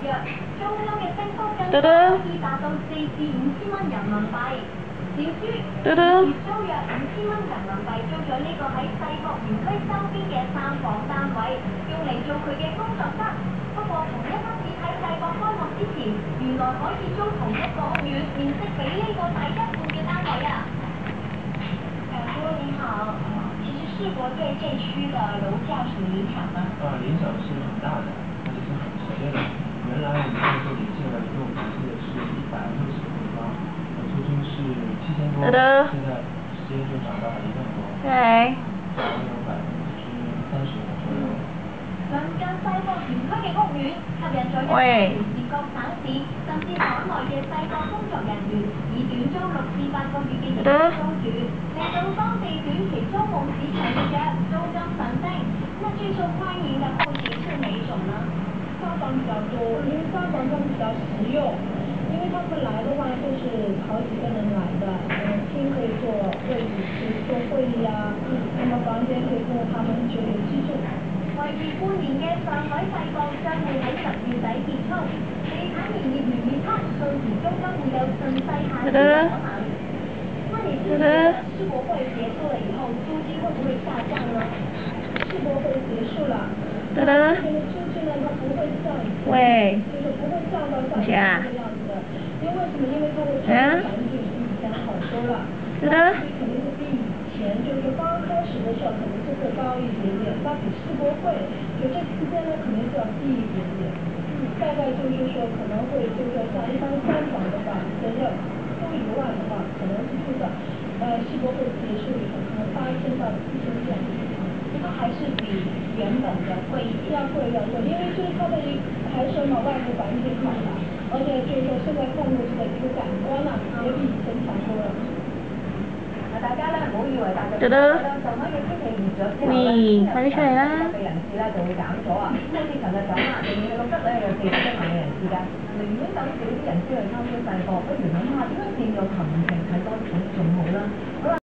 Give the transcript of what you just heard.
中央嘅升幅更加可以達到4至5千蚊人民幣。小豬月租約5000蚊人民幣租咗呢個喺世博園區周邊嘅3房單位，用嚟做佢嘅工作室。不過同一開始喺世博開幕之前，原來可以租同一個屋苑面積比呢個大一半嘅單位啊！哥你好，其實世博對這區的樓價有什麼影響嗎？ 影響是很大的，而且是很直接的。原來我們在這裡建了一棟房子是160平方，租金是7000多，現在直接就漲到了1萬多，漲了有30%左右。 鄰近世博園區嘅屋苑，吸引咗一批嚟自各省市甚至海外嘅世博工作人員，以短租6至8個月嘅形式租住，令到當地短期租務市場嘅租金上升。那最受歡迎的戶型是哪一種呢？ 三房比較多，因為三房它比較實用，因為他們來的話就是好幾個人來的，廳可以做會議，可以做會議啊，那麼房間可以供他們久留居住。 為期半年嘅上海世博將會喺10月底結束，地產營業員預測到時租金會有順勢下跌嘅可能。那你覺得世博會結束了以後，租金會不會下降呢？ 世博會結束了，這邊的租金呢，它不會像以前，就是不會降到像以前這個樣子的。因為什麼？因為它的生活環境比以前好多了，那租金肯定是比以前，就是剛開始的時候肯定是會高一點點，那比世博會就這期間呢肯定是要低一點點。大概就是說可能會就是說像一般三房的話，要租1萬的話，可能是住到世博會結束以後，可能8000到4000這樣。 那還是比原本的貴一點， 要貴，因為就是它的還是嘛外部環境好了，而且就是說現在看過去的一個感官啊，也比以前強多了。 大家咧唔好以為大隻咧就可以天氣熱咗之後咧，聽日嘅人次咧就會減咗啊！好似琴日咁啊，仍然錄得咧有41萬嘅人次㗎，寧願等少啲人先去參觀世博，不如諗下點樣善用行程睇多啲仲好啦。